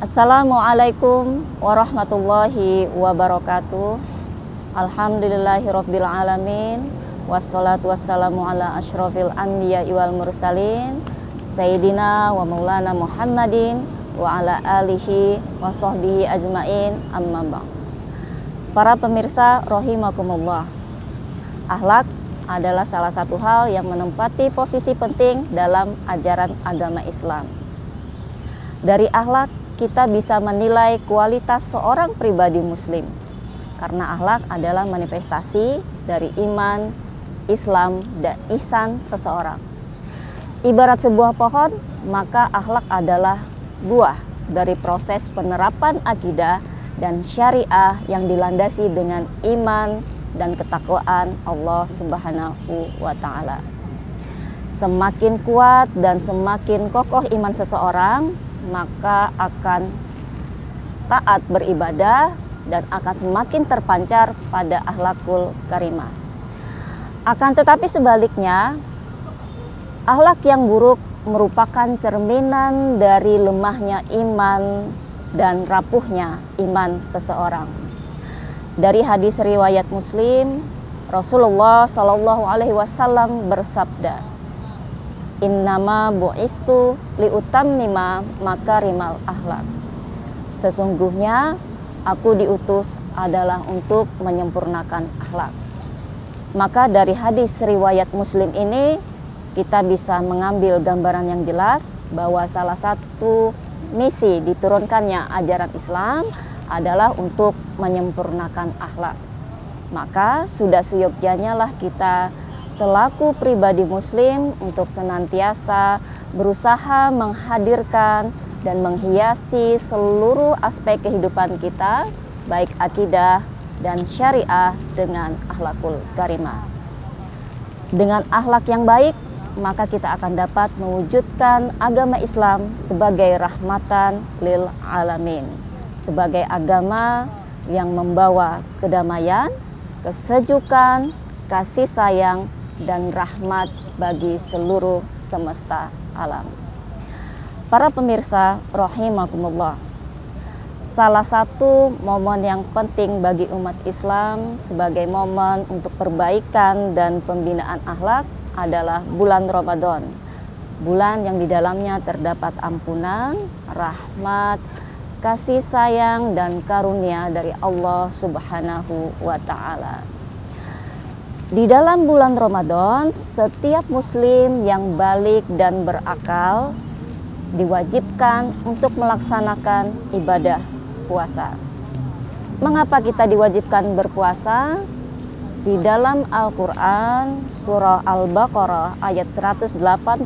Assalamualaikum warahmatullahi wabarakatuh. Alhamdulillahirabbil alamin. Wassalatu wassalamu ala asyrofil anbiya'i wal mursalin Sayyidina wa maulana Muhammadin wa ala alihi wa sahbihi ajmain, amma ba'd. Para pemirsa rahimakumullah, akhlak adalah salah satu hal yang menempati posisi penting dalam ajaran agama Islam. Dari akhlak kita bisa menilai kualitas seorang pribadi muslim, karena akhlak adalah manifestasi dari iman, Islam, dan ihsan seseorang. Ibarat sebuah pohon, maka akhlak adalah buah dari proses penerapan akidah dan syariah yang dilandasi dengan iman dan ketakwaan Allah Subhanahu wa Ta'ala. Semakin kuat dan semakin kokoh iman seseorang, maka akan taat beribadah dan akan semakin terpancar pada akhlakul karimah. Akan tetapi sebaliknya, akhlak yang buruk merupakan cerminan dari lemahnya iman dan rapuhnya iman seseorang. Dari hadis riwayat Muslim, Rasulullah Shallallahu Alaihi Wasallam bersabda, "Innama bu'istu liutammima makarimal akhlak." Sesungguhnya aku diutus adalah untuk menyempurnakan akhlak. Maka dari hadis riwayat Muslim ini kita bisa mengambil gambaran yang jelas bahwa salah satu misi diturunkannya ajaran Islam adalah untuk menyempurnakan akhlak. Maka sudah seyogyanya lah kita selaku pribadi muslim untuk senantiasa berusaha menghadirkan dan menghiasi seluruh aspek kehidupan kita, baik akidah dan syariah, dengan akhlakul karimah. Dengan akhlak yang baik, maka kita akan dapat mewujudkan agama Islam sebagai rahmatan lil alamin, sebagai agama yang membawa kedamaian, kesejukan, kasih sayang, dan rahmat bagi seluruh semesta alam. Para pemirsa rahimakumullah, salah satu momen yang penting bagi umat Islam sebagai momen untuk perbaikan dan pembinaan akhlak adalah bulan Ramadan. Bulan yang di dalamnya terdapat ampunan, rahmat, kasih sayang, dan karunia dari Allah Subhanahu wa Ta'ala. Di dalam bulan Ramadan, setiap muslim yang balik dan berakal diwajibkan untuk melaksanakan ibadah puasa. Mengapa kita diwajibkan berpuasa? Di dalam Al-Quran, surah Al-Baqarah ayat 183,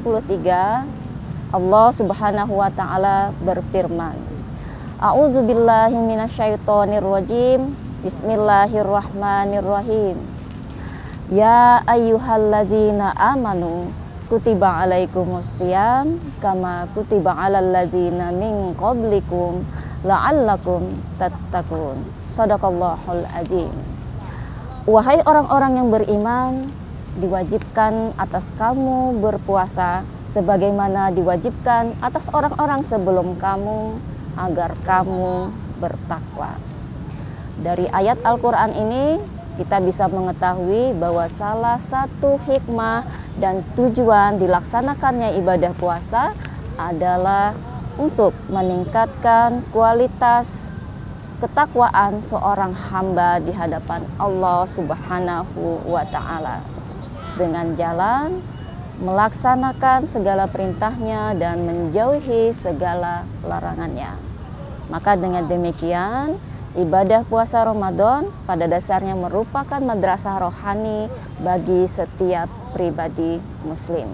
Allah Subhanahu wa Ta'ala berfirman, "A'udzu billahi minasyaitonir rajim. Bismillahirrahmanirrahim. Ya ayyuhalladzina amanu kutiba alaikumussyam kama kutiba alal ladzina min qablikum la'allakum tattaqun." Shadaqallahul azim. Wahai orang-orang yang beriman, diwajibkan atas kamu berpuasa sebagaimana diwajibkan atas orang-orang sebelum kamu, agar kamu bertakwa. Dari ayat Al-Quran ini kita bisa mengetahui bahwa salah satu hikmah dan tujuan dilaksanakannya ibadah puasa adalah untuk meningkatkan kualitas ketakwaan seorang hamba di hadapan Allah Subhanahu wa Ta'ala dengan jalan melaksanakan segala perintahnya dan menjauhi segala larangannya. Maka dengan demikian, ibadah puasa Ramadan pada dasarnya merupakan madrasah rohani bagi setiap pribadi muslim.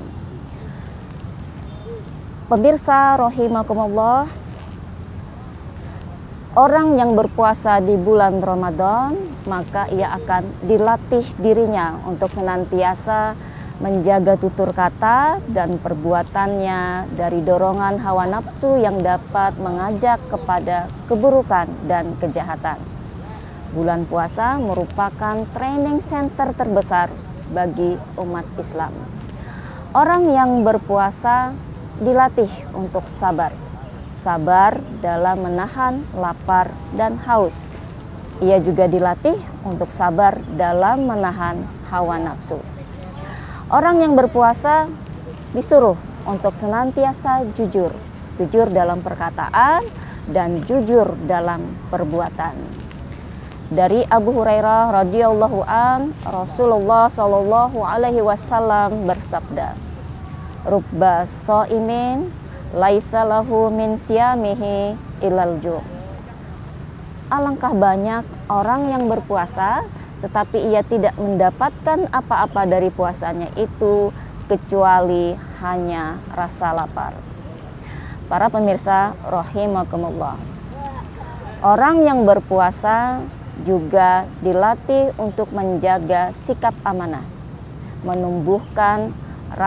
Pemirsa rahimakumullah, orang yang berpuasa di bulan Ramadan, maka ia akan dilatih dirinya untuk senantiasa menjaga tutur kata dan perbuatannya dari dorongan hawa nafsu yang dapat mengajak kepada keburukan dan kejahatan. Bulan puasa merupakan training center terbesar bagi umat Islam. Orang yang berpuasa dilatih untuk sabar. sabar dalam menahan lapar dan haus. Ia juga dilatih untuk sabar dalam menahan hawa nafsu. Orang yang berpuasa disuruh untuk senantiasa jujur, jujur dalam perkataan dan jujur dalam perbuatan. Dari Abu Hurairah radhiyallahu an, Rasulullah shallallahu alaihi wasallam bersabda, "Rubba shaimin laisa lahu min siyamihi ilal ju'." Alangkah banyak orang yang berpuasa tetapi ia tidak mendapatkan apa-apa dari puasanya itu kecuali hanya rasa lapar. Para pemirsa rahimakumullah, orang yang berpuasa juga dilatih untuk menjaga sikap amanah, menumbuhkan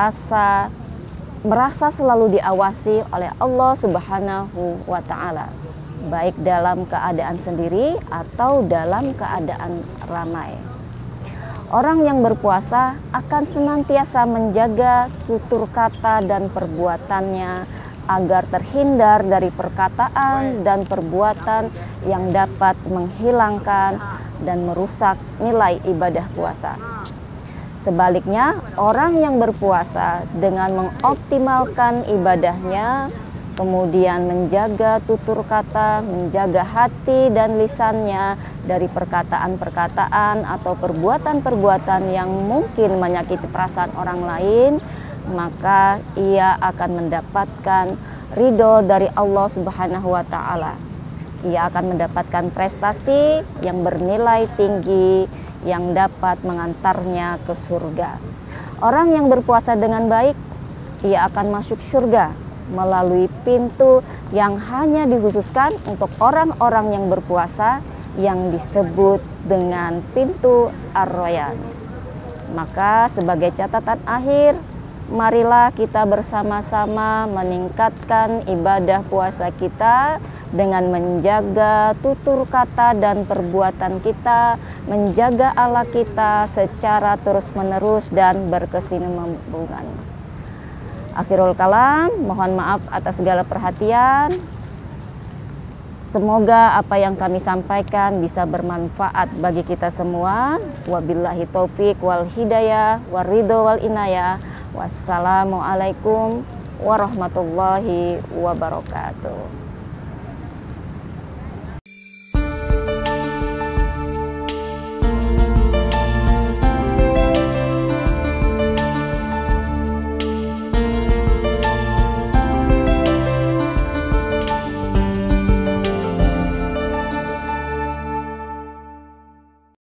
merasa selalu diawasi oleh Allah Subhanahu wa Ta'ala, baik dalam keadaan sendiri atau dalam keadaan ramai. Orang yang berpuasa akan senantiasa menjaga tutur kata dan perbuatannya agar terhindar dari perkataan dan perbuatan yang dapat menghilangkan dan merusak nilai ibadah puasa. Sebaliknya, orang yang berpuasa dengan mengoptimalkan ibadahnya, kemudian menjaga tutur kata, menjaga hati dan lisannya dari perkataan-perkataan atau perbuatan-perbuatan yang mungkin menyakiti perasaan orang lain, maka ia akan mendapatkan ridho dari Allah Subhanahu wa Ta'ala. Ia akan mendapatkan prestasi yang bernilai tinggi yang dapat mengantarnya ke surga. Orang yang berpuasa dengan baik, ia akan masuk surga melalui pintu yang hanya dikhususkan untuk orang-orang yang berpuasa, yang disebut dengan pintu Ar-Rayyan. Maka sebagai catatan akhir, marilah kita bersama-sama meningkatkan ibadah puasa kita dengan menjaga tutur kata dan perbuatan kita, menjaga akhlak kita secara terus-menerus dan berkesinambungan. Akhirul kalam, mohon maaf atas segala perhatian. Semoga apa yang kami sampaikan bisa bermanfaat bagi kita semua. Wabillahi taufik wal hidayah wal ridho wal inayah. Wassalamualaikum warahmatullahi wabarakatuh.